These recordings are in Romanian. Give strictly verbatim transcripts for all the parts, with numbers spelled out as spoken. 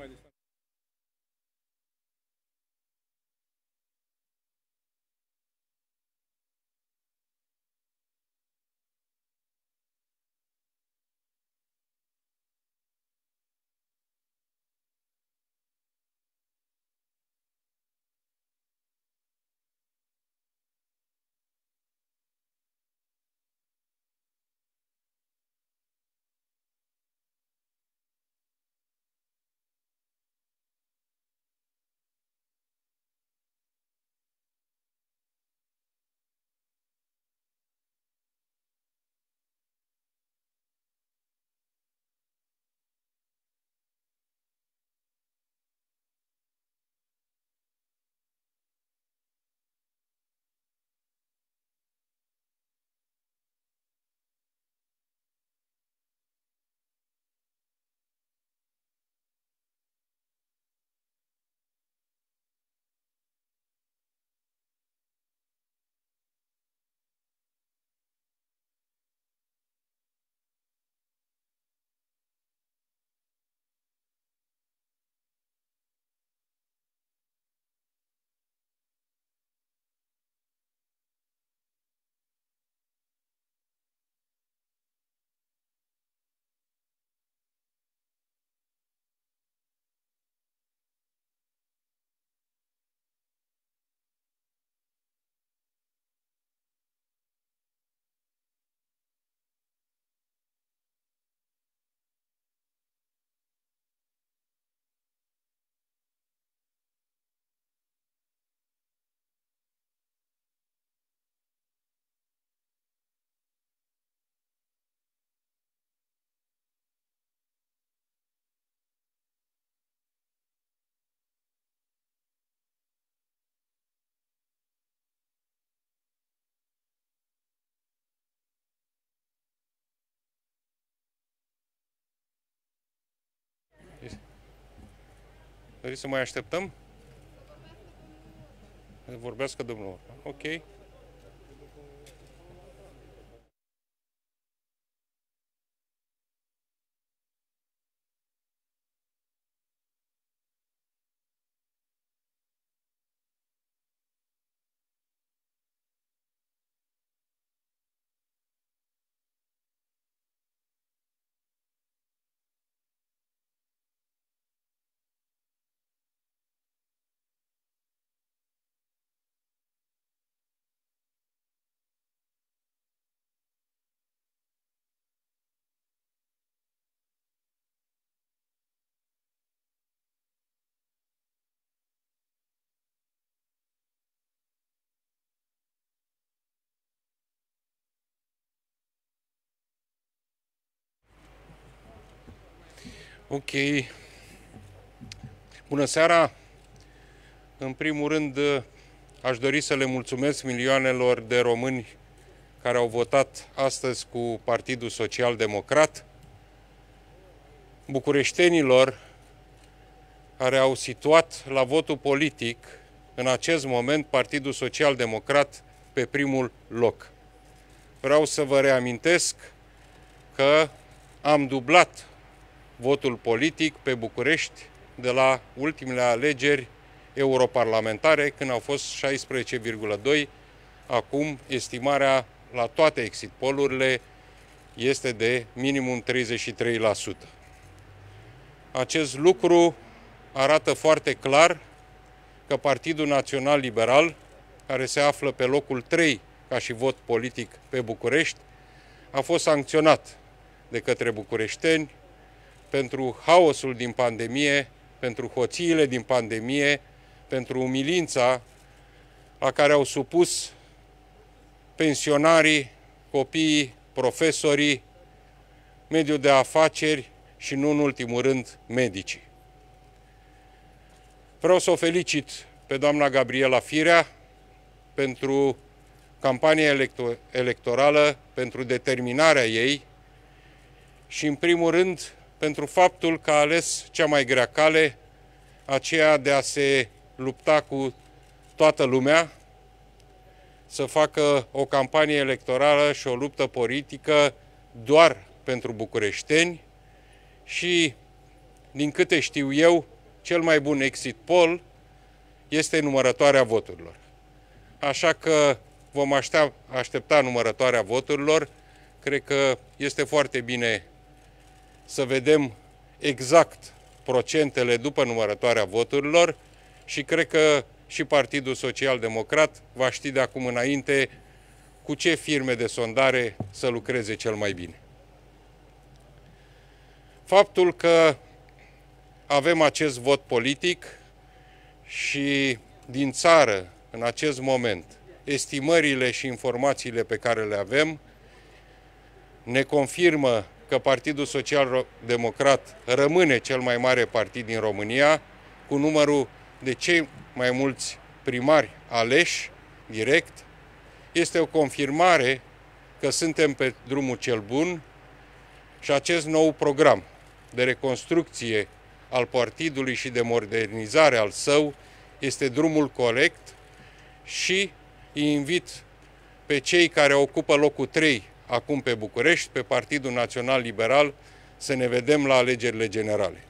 mai distanță. Doriți să mai așteptăm? Să vorbească domnul. Ok. Ok. Bună seara! În primul rând, aș dori să le mulțumesc milioanelor de români care au votat astăzi cu Partidul Social Democrat, bucureștenilor care au situat la votul politic în acest moment Partidul Social Democrat pe primul loc. Vreau să vă reamintesc că am dublat votul politic pe București de la ultimele alegeri europarlamentare, când au fost șaisprezece virgulă doi. Acum, estimarea la toate exit poll-urile este de minimum treizeci și trei la sută. Acest lucru arată foarte clar că Partidul Național Liberal, care se află pe locul trei ca și vot politic pe București, a fost sancționat de către bucureșteni pentru haosul din pandemie, pentru hoțiile din pandemie, pentru umilința la care au supus pensionarii, copiii, profesorii, mediul de afaceri și, nu în ultimul rând, medicii. Vreau să o felicit pe doamna Gabriela Firea pentru campania electorală, pentru determinarea ei și, în primul rând, pentru faptul că a ales cea mai grea cale, aceea de a se lupta cu toată lumea, să facă o campanie electorală și o luptă politică doar pentru bucureșteni și, din câte știu eu, cel mai bun exit poll este numărătoarea voturilor. Așa că vom aștepta, aștepta numărătoarea voturilor. Cred că este foarte bine să vedem exact procentele după numărătoarea voturilor și cred că și Partidul Social Democrat va ști de acum înainte cu ce firme de sondare să lucreze cel mai bine. Faptul că avem acest vot politic și din țară, în acest moment, estimările și informațiile pe care le avem ne confirmă că Partidul Social Democrat rămâne cel mai mare partid din România, cu numărul de cei mai mulți primari aleși direct. Este o confirmare că suntem pe drumul cel bun și acest nou program de reconstrucție al partidului și de modernizare al său este drumul corect și îi invit pe cei care ocupă locul trei acum pe București, pe Partidul Național Liberal, să ne vedem la alegerile generale.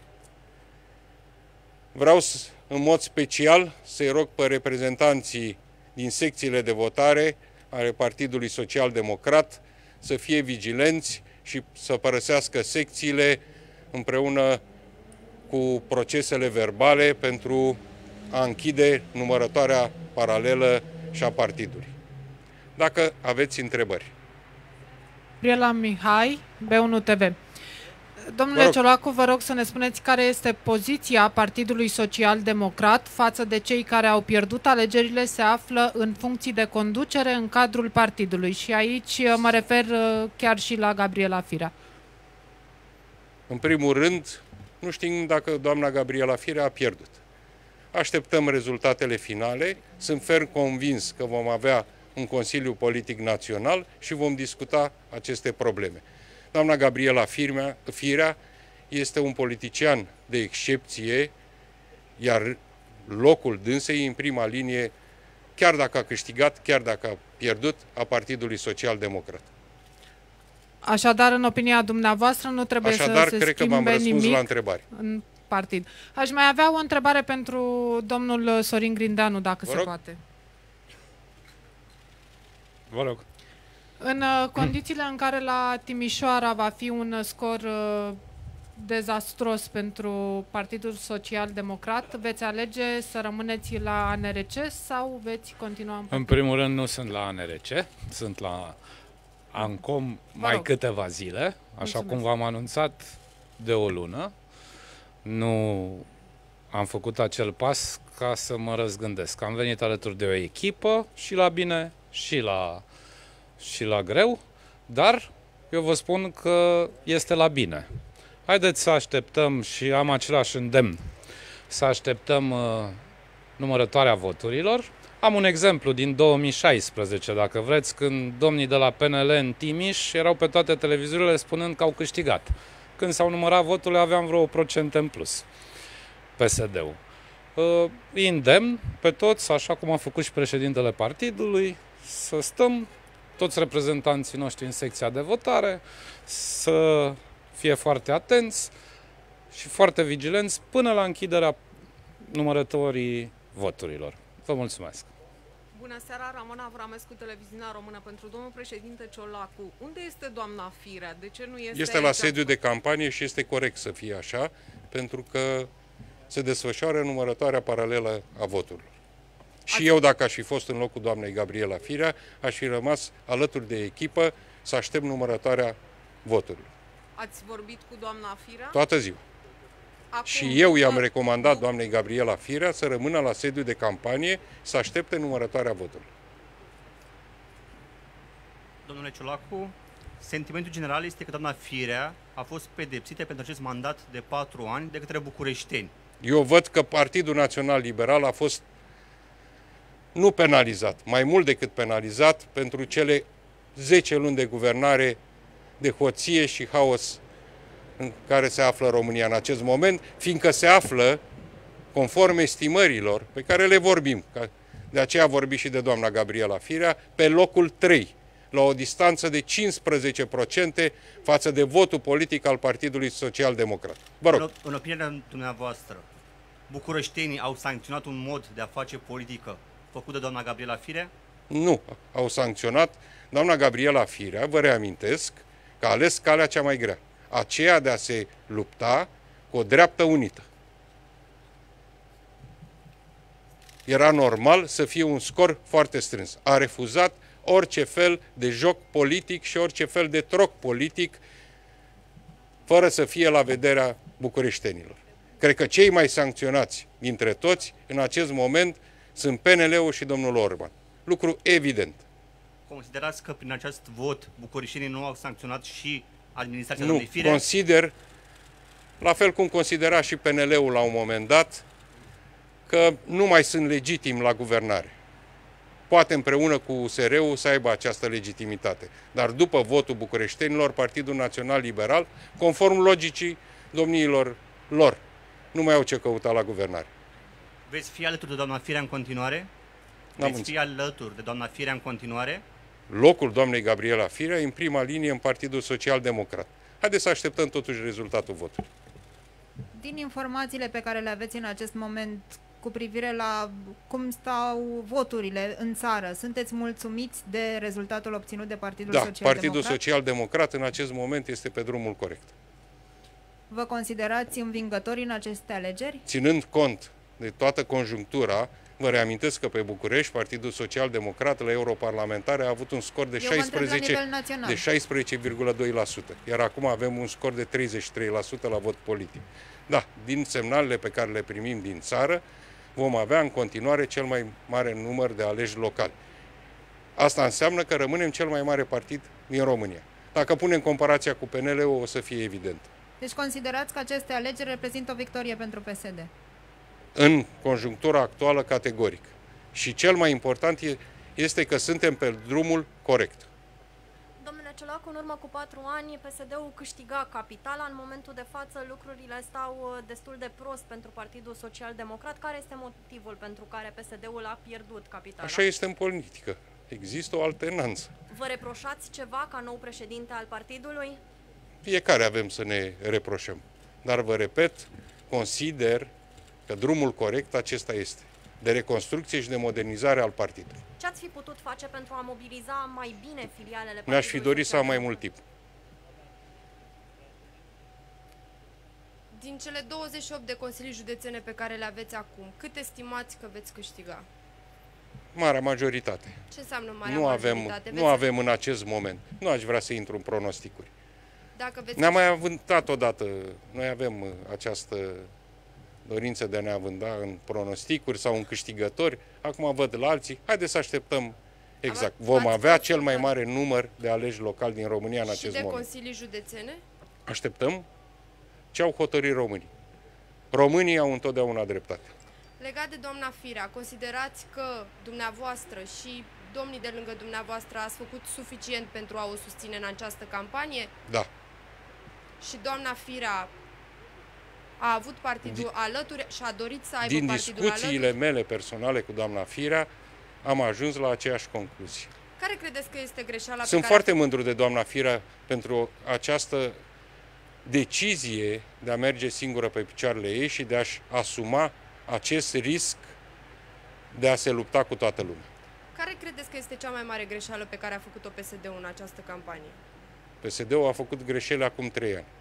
Vreau în mod special să-i rog pe reprezentanții din secțiile de votare ale Partidului Social Democrat să fie vigilenți și să părăsească secțiile împreună cu procesele verbale pentru a închide numărătoarea paralelă și a partidului. Dacă aveți întrebări. Gabriela Mihai, B unu T V. Domnule Ciolacu, vă rog să ne spuneți care este poziția Partidului Social Democrat față de cei care au pierdut alegerile, se află în funcții de conducere în cadrul partidului. Și aici mă refer chiar și la Gabriela Firea. În primul rând, nu știm dacă doamna Gabriela Firea a pierdut. Așteptăm rezultatele finale. Sunt ferm convins că vom avea un Consiliu Politic Național și vom discuta aceste probleme. Doamna Gabriela Firea este un politician de excepție, iar locul dânsei în prima linie, chiar dacă a câștigat, chiar dacă a pierdut, a Partidului Social Democrat. Așadar, în opinia dumneavoastră, nu trebuie Așadar, să se cred că m-am răspuns nimic la întrebare. În partid. Aș mai avea o întrebare pentru domnul Sorin Grindeanu, dacă se poate. Vă rog. În condițiile în care la Timișoara va fi un scor uh, dezastros pentru Partidul Social Democrat, veți alege să rămâneți la A N R C sau veți continua în În primul rând nu sunt la A N R C, sunt la ANCOM mai câteva zile, așa Mulțumesc. cum v-am anunțat de o lună. Nu am făcut acel pas ca să mă răzgândesc. Am venit alături de o echipă și la bine și la, și la greu, dar eu vă spun că este la bine. Haideți să așteptăm și am același îndemn, să așteptăm uh, numărătoarea voturilor. Am un exemplu din două mii șaisprezece, dacă vreți, când domnii de la P N L în Timiș erau pe toate televiziunile spunând că au câștigat. Când s-au numărat voturile aveam vreo procent în plus, P S D-ul. Uh, îndemn pe toți, așa cum a făcut și președintele partidului, să stăm, toți reprezentanții noștri în secția de votare, să fie foarte atenți și foarte vigilenți până la închiderea numărătorii voturilor. Vă mulțumesc! Bună seara, Ramona Avramescu, Televiziunea Română. Pentru domnul președinte Ciolacu, unde este doamna Firea? De ce nu este Este la sediu de campanie și este corect să fie așa, pentru că se desfășoară numărătoarea paralelă a voturilor. Și Ați... eu, dacă aș fi fost în locul doamnei Gabriela Firea, aș fi rămas alături de echipă să aștept numărătoarea voturilor. Ați vorbit cu doamna Firea? Toată ziua. Acum, și eu i-am recomandat doamnei Gabriela Firea să rămână la sediu de campanie să aștepte numărătoarea voturilor. Domnule Ciolacu, sentimentul general este că doamna Firea a fost pedepsită pentru acest mandat de patru ani de către bucureșteni. Eu văd că Partidul Național Liberal a fost nu penalizat, mai mult decât penalizat pentru cele zece luni de guvernare de hoție și haos în care se află România în acest moment, fiindcă se află, conform estimărilor pe care le vorbim, de aceea vorbi și de doamna Gabriela Firea, pe locul trei, la o distanță de cincisprezece la sută față de votul politic al Partidului Social Democrat. Vă rog. În, în opinia dumneavoastră, bucureștenii au sancționat un mod de a face politică făcut de doamna Gabriela Firea? Nu au sancționat. Doamna Gabriela Firea, vă reamintesc, că a ales calea cea mai grea, aceea de a se lupta cu o dreaptă unită. Era normal să fie un scor foarte strâns. A refuzat orice fel de joc politic și orice fel de troc politic fără să fie la vederea bucureștenilor. Cred că cei mai sancționați dintre toți în acest moment sunt P N L-ul și domnul Orban. Lucru evident. Considerați că prin acest vot bucureștenii nu au sancționat și administrația Nu, doamnei Firea? consider, la fel cum considera și P N L-ul la un moment dat, că nu mai sunt legitimi la guvernare. Poate împreună cu U S R-ul să aibă această legitimitate. Dar după votul bucureștenilor, Partidul Național Liberal, conform logicii domniilor lor, nu mai au ce căuta la guvernare. Veți fi alături de doamna Firea în continuare? Veți fi alături de doamna Firea în continuare? Locul doamnei Gabriela Firea e în prima linie în Partidul Social Democrat. Haideți să așteptăm totuși rezultatul votului. Din informațiile pe care le aveți în acest moment cu privire la cum stau voturile în țară, sunteți mulțumiți de rezultatul obținut de Partidul Da, Social Democrat? Partidul Social Democrat în acest moment este pe drumul corect. Vă considerați învingători în aceste alegeri? Ținând cont de toată conjunctura, vă reamintesc că pe București Partidul Social Democrat la europarlamentare a avut un scor de șaisprezece virgulă doi la sută, iar acum avem un scor de treizeci și trei la sută la vot politic. Da, din semnalele pe care le primim din țară, vom avea în continuare cel mai mare număr de aleși locali. Asta înseamnă că rămânem cel mai mare partid din România. Dacă punem comparația cu P N L-ul, o să fie evident. Deci considerați că aceste alegeri reprezintă o victorie pentru P S D? În conjunctura actuală, categoric. Și cel mai important este că suntem pe drumul corect. Domnule Ciolacu, în urmă cu patru ani, P S D-ul câștiga capitala. În momentul de față, lucrurile stau destul de prost pentru Partidul Social Democrat. Care este motivul pentru care P S D-ul a pierdut capitala? Așa este în politică. Există o alternanță. Vă reproșați ceva ca nou președinte al partidului? Fiecare avem să ne reproșăm. Dar vă repet, consider că drumul corect acesta este, de reconstrucție și de modernizare al partidului. Ce ați fi putut face pentru a mobiliza mai bine filialele partidului? Mi-aș fi dorit să am mai mult timp. Din cele douăzeci și opt de consilii județene pe care le aveți acum, cât estimați că veți câștiga? Marea majoritate. Ce înseamnă marea nu majoritate? Avem, veți... Nu avem în acest moment. Nu aș vrea să intru în pronosticuri. Dacă veți... Ne-am mai avântat odată. Noi avem această dorință de a ne avânda în pronosticuri sau în câștigători. Acum văd la alții. Haideți să așteptăm exact. Vom avea cel mai mare număr de aleși locali din România în acest moment. Și de consilii județene? Așteptăm ce au hotărât românii. Românii au întotdeauna dreptate. Legat de doamna Firea, considerați că dumneavoastră și domnii de lângă dumneavoastră ați făcut suficient pentru a o susține în această campanie? Da. Și doamna Firea a avut partidul din, alături și a dorit să aibă din partidul discuțiile alături? mele personale cu doamna Firea am ajuns la aceeași concluzie. Care credeți că este greșeala? Sunt pe foarte care... mândru de doamna Firea pentru această decizie de a merge singură pe picioarele ei și de a-și asuma acest risc de a se lupta cu toată lumea. Care credeți că este cea mai mare greșeală pe care a făcut-o P S D-ul în această campanie? P S D-ul a făcut greșeli acum trei ani.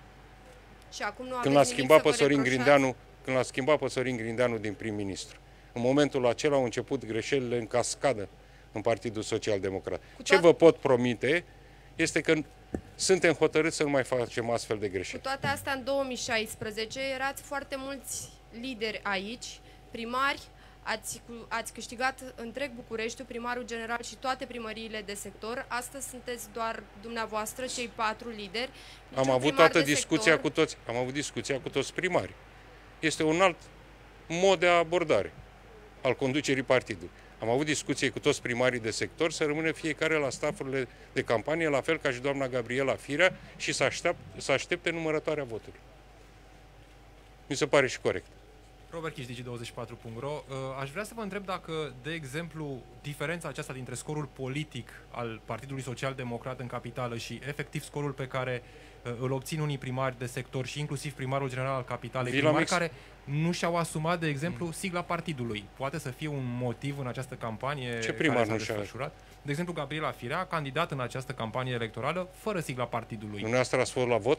Și acum nu când l-a schimbat pe Sorin reproșați? Grindeanu, când l-a schimbat pe Sorin Grindeanu din prim-ministru. În momentul acela au început greșelile în cascadă în Partidul Social Democrat. Cu Ce vă pot promite este că suntem hotărâți să nu mai facem astfel de greșeli. Cu toate astea, în două mii șaisprezece erați foarte mulți lideri aici, primari, ați, ați câștigat întreg Bucureștiul, primarul general și toate primăriile de sector. Astăzi sunteți doar dumneavoastră, cei patru lideri. Am avut toată discuția cu toți, am avut discuția cu toți primarii. Este un alt mod de abordare al conducerii partidului. Am avut discuții cu toți primarii de sector să rămână fiecare la stafurile de campanie, la fel ca și doamna Gabriela Firea, și să, aștept, să aștepte numărătoarea votului. Mi se pare și corect. Robert Chiș, Digi douăzeci și patru punct ro. Aș vrea să vă întreb dacă, de exemplu, diferența aceasta dintre scorul politic al Partidului Social Democrat în capitală și efectiv scorul pe care îl obțin unii primari de sector și inclusiv primarul general al capitalei, primari care nu și-au asumat, de exemplu, sigla partidului, poate să fie un motiv în această campanie? Ce primar nu și-a desfășurat? De exemplu, Gabriela Firea a candidat în această campanie electorală fără sigla partidului. Dumneavoastră ați fost la vot?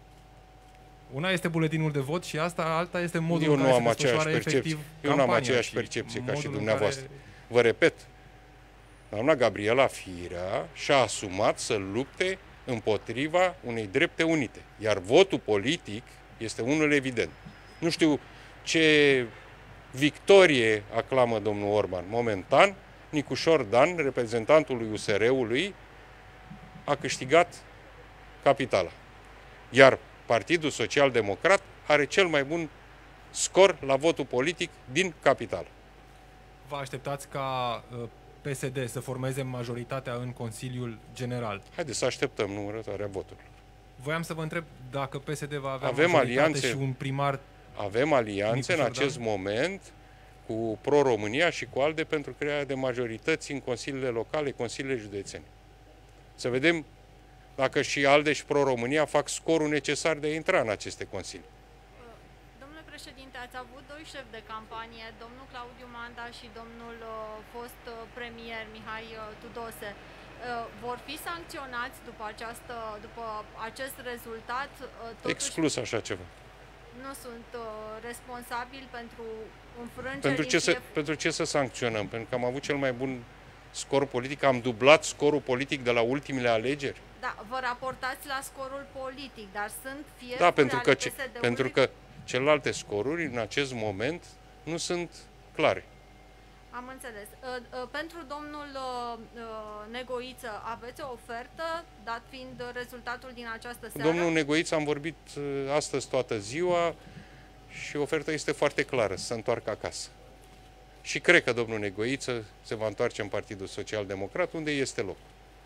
Una este buletinul de vot și asta, alta este modul Eu în care nu am se aceeași desfășoară efectiv Eu nu am aceeași și percepție ca și modul în dumneavoastră. care- Vă repet, doamna Gabriela Firea și-a asumat să lupte împotriva unei drepte unite. Iar votul politic este unul evident. Nu știu ce victorie aclamă domnul Orban. Momentan, Nicușor Dan, reprezentantul lui U S R-ului, a câștigat capitala. Iar Partidul Social Democrat are cel mai bun scor la votul politic din capitală. Vă așteptați ca uh, P S D să formeze majoritatea în Consiliul General? Haideți să așteptăm numărătoarea voturilor. Voiam să vă întreb dacă P S D va avea Avem majoritate alianțe, și un primar... avem alianțe în Nicu acest Jordan? moment cu Pro-România și cu ALDE pentru crearea de majorități în consiliile locale, consiliile județene. Să vedem dacă și ALDE și Pro-România fac scorul necesar de a intra în aceste consilii. Domnule președinte, ați avut doi șefi de campanie, domnul Claudiu Manda și domnul uh, fost uh, premier Mihai uh, Tudose. Uh, vor fi sancționați după, această, după acest rezultat? Uh, totuși, Exclus așa ceva. Nu sunt uh, responsabili pentru înfrângerii Pentru ce, să, fie... pentru ce să sancționăm? Pentru că am avut cel mai bun scor politic, am dublat scorul politic de la ultimele alegeri. Da, vă raportați la scorul politic, dar sunt fie Da, pentru că, ce, pentru că celelalte scoruri în acest moment nu sunt clare. Am înțeles. Uh, uh, pentru domnul uh, uh, Negoiță, aveți o ofertă, dat fiind rezultatul din această seară? Domnul Negoiță, am vorbit uh, astăzi toată ziua și oferta este foarte clară, să se întoarcă acasă. Și cred că domnul Negoiță se va întoarce în Partidul Social Democrat, unde este loc.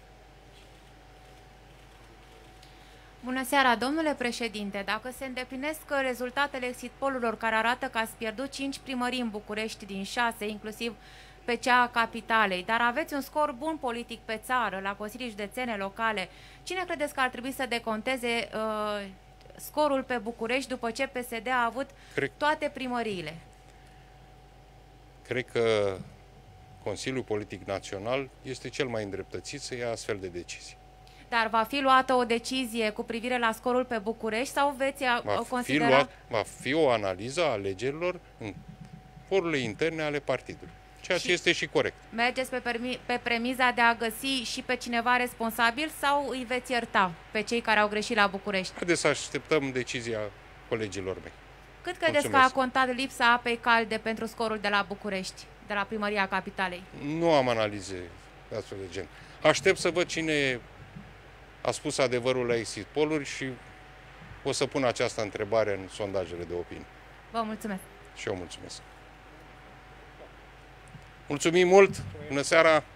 Bună seara, domnule președinte. Dacă se îndeplinesc rezultatele exit pollurilor care arată că ați pierdut cinci primării în București din șase, inclusiv pe cea a capitalei, dar aveți un scor bun politic pe țară, la consilii județene locale, cine credeți că ar trebui să deconteze uh, scorul pe București după ce P S D a avut Cred... toate primăriile? Cred că Consiliul Politic Național este cel mai îndreptățit să ia astfel de decizii. Dar va fi luată o decizie cu privire la scorul pe București sau veți va considera... Fi luat, va fi o analiză a alegerilor în forurile interne ale partidului, ceea ce și este și corect. Mergeți pe, permi, pe premiza de a găsi și pe cineva responsabil sau îi veți ierta pe cei care au greșit la București? Haideți să așteptăm decizia colegilor mei. Cât credeți că a contat lipsa apei calde pentru scorul de la București, de la Primăria Capitalei? Nu am analize de astfel de gen. Aștept să văd cine a spus adevărul la exit poll-uri și o să pun această întrebare în sondajele de opinie. Vă mulțumesc. Și eu mulțumesc. Mulțumim mult! Bună seara!